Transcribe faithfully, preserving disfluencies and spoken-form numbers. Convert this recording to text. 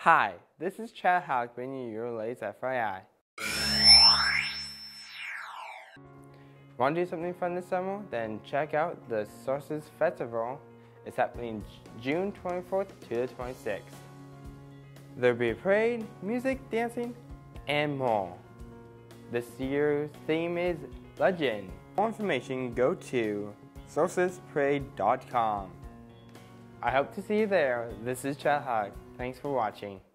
Hi, this is Chad Halleck bringing you your latest F Y I. Want to do something fun this summer? Then check out the Solstice Festival. It's happening June twenty-fourth to the twenty-sixth. There'll be a parade, music, dancing, and more. This year's theme is Legend. For more information, go to solstice parade dot com. I hope to see you there. This is Chad Halleck. Thanks for watching.